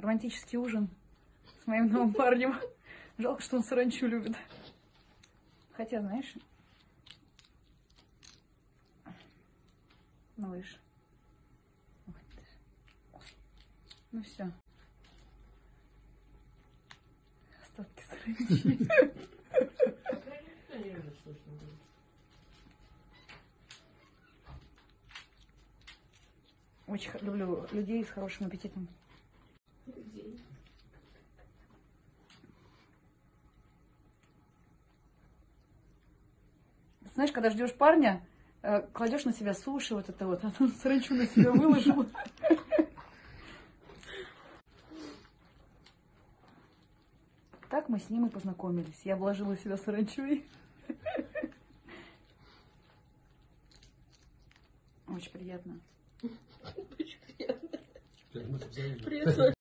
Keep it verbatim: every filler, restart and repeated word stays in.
романтический ужин с моим новым парнем. Жалко, что он саранчу любит. Хотя, знаешь, малыш. Ну все. Остатки саранчи. Очень люблю людей с хорошим аппетитом. Знаешь, когда ждешь парня, кладешь на себя суши, вот это вот, а он саранчу на себя выложил. Так мы с ним и познакомились. Я вложила в себя саранчой. Очень приятно. Очень приятно. Приятно.